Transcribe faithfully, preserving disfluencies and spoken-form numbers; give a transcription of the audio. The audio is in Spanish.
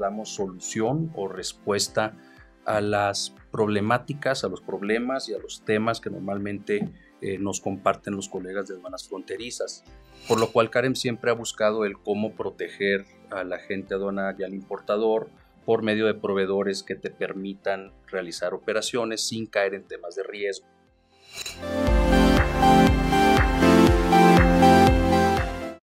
damos solución o respuesta a las problemáticas, a los problemas y a los temas que normalmente eh, nos comparten los colegas de aduanas fronterizas. Por lo cual Carem siempre ha buscado el cómo proteger al agente aduanal y al importador por medio de proveedores que te permitan realizar operaciones sin caer en temas de riesgo.